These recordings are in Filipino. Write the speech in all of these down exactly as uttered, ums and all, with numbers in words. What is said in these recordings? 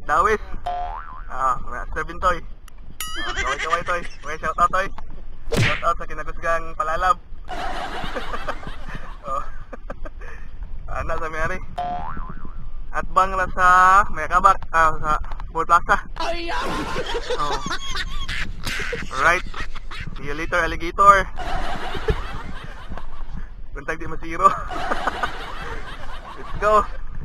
Dawis. Ah, Master Bintoy. Ah, kaway-kaway toy. Kaway shout out toy. Shout out sa kinagusgang palalab. Oh. Anak sa mayari. At bang la sa Mayakabak, ah, sa Fort Plaza. Oh. Right. See you later, alligator. Buntag di masiro. Let's go.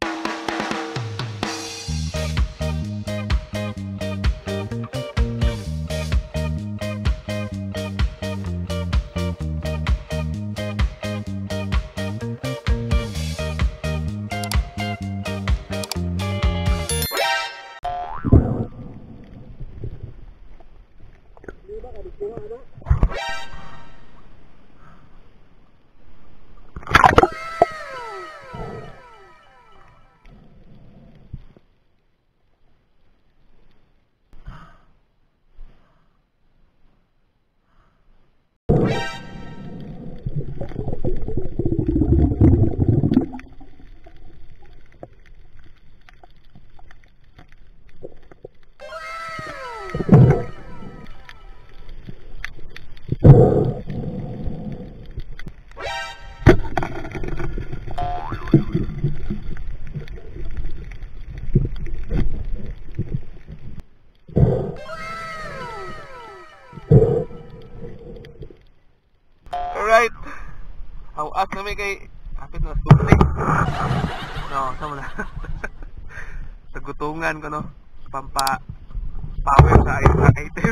Alright. Hawas na may kay kapit na stupid. No, sama na. Tagutungan ko no. Pampa power sa item.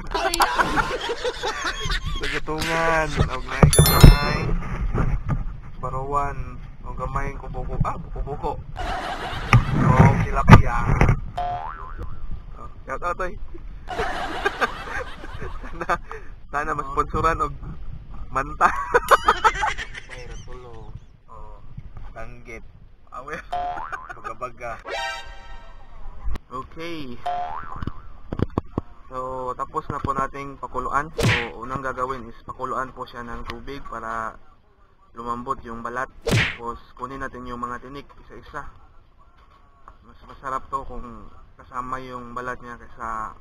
Tagutungan. Og may gamay. Barawan. Og gamay kubuko. Ah, buko-buko. Og tilapia. Oh, shout out toy. Sana sana mas sponsoran og manta. Mayroon tulo. Oh, tanggit. Awe. Baga-baga. Okay. So, tapos na po nating pakuluan. So, unang gagawin is pakuluan po siya ng tubig para lumambot yung balat. Tapos, kunin natin yung mga tinik isa-isa. Mas masarap to kung kasama yung balat niya kaysa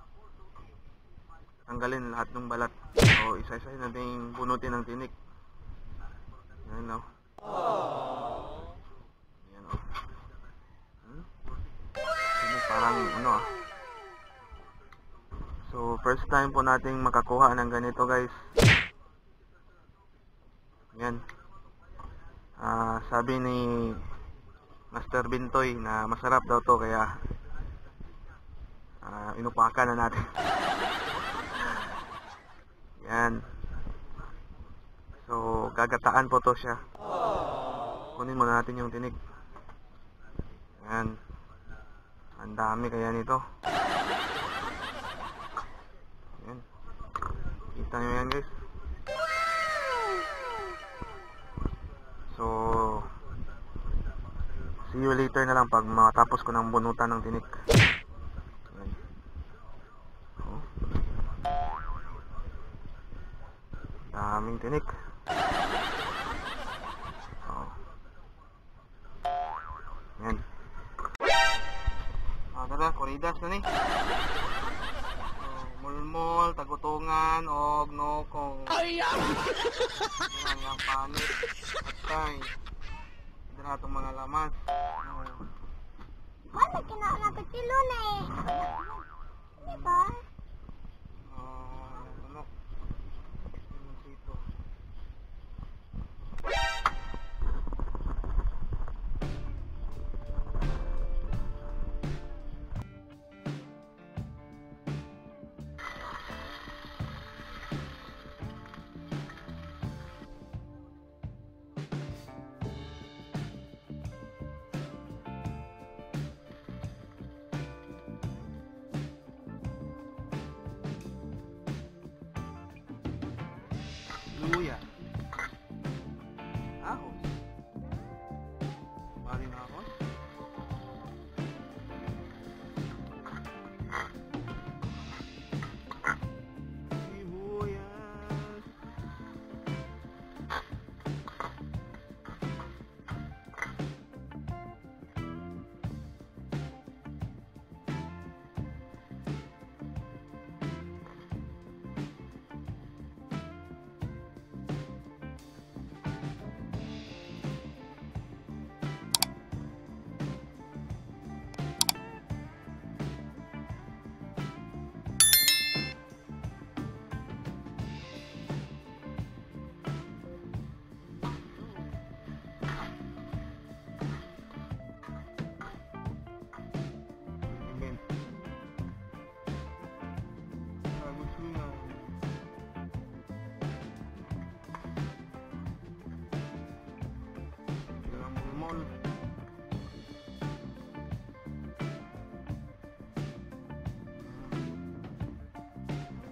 tanggalin lahat ng balat. So, isa-isa natin bunutin ng tinik. Yan o. Yan o. Hmm? Tinik parang ano ah. So, first time po nating makakuha ng ganito guys. Yan. Ah, sabi ni Master Bintoy na masarap daw to kaya ah, inupakan na natin. Yan. So, gagataan po to siya. Kunin muna natin yung tinig. Yan. Ang dami kaya nito. Yan. Kita nyo yan guys. So, see you later na lang pag matapos ko ng bunutan ng tinik. Yan. Oh. Daming tinik. Oh. Yan. Ah, tara, koridas na ni. So, mulmol, tagutungan, og nokong. Ayan! Ayan yung panit. Atay. Ito na itong mga lamas. Oh. Ano, kinakatilo na eh. Diba? Oh, ano? Dito. Luya. Ahos. Maring ahos. Sibuyas.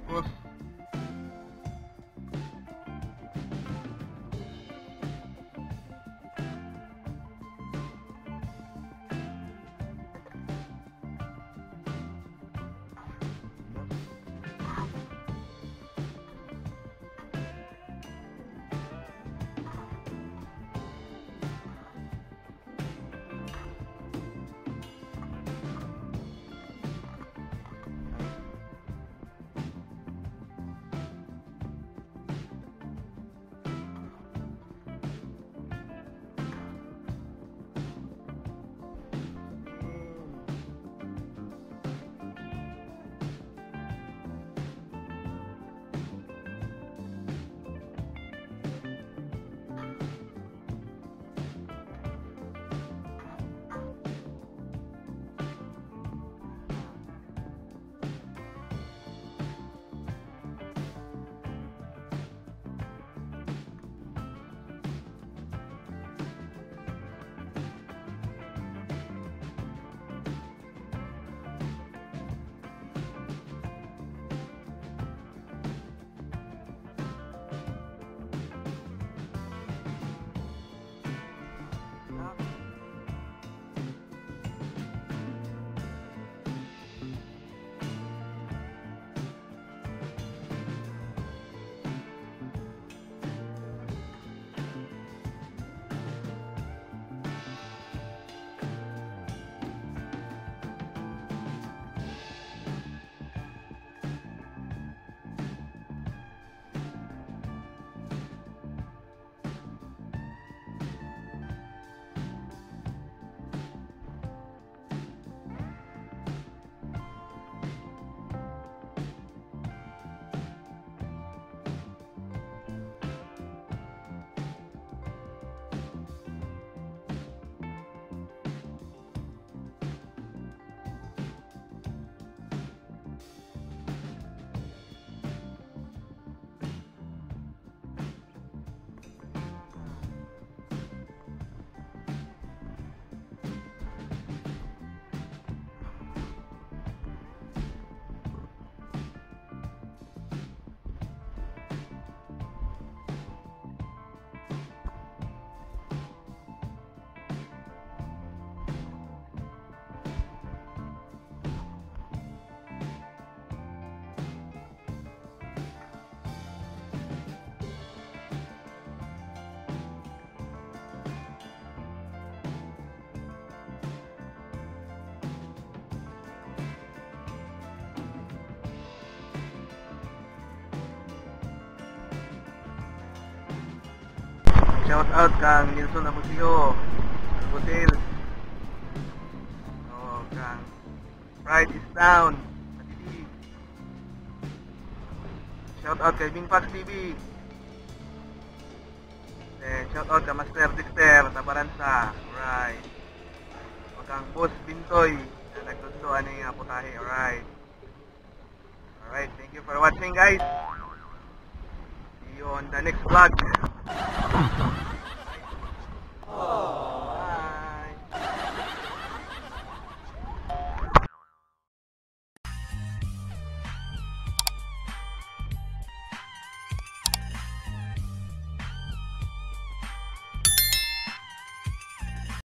boss. Shout out kang Nilson Abusio, Hotel. Oh, kang Pride is down. Matidi. Shout out kay Bingpax T V. Then shout out kay Master Dexter Tabaransa. Alright. O kang Boss Bintoy na nagtunduan ni nga putahe. Alright. Alright, thank you for watching guys. See you on the next vlog.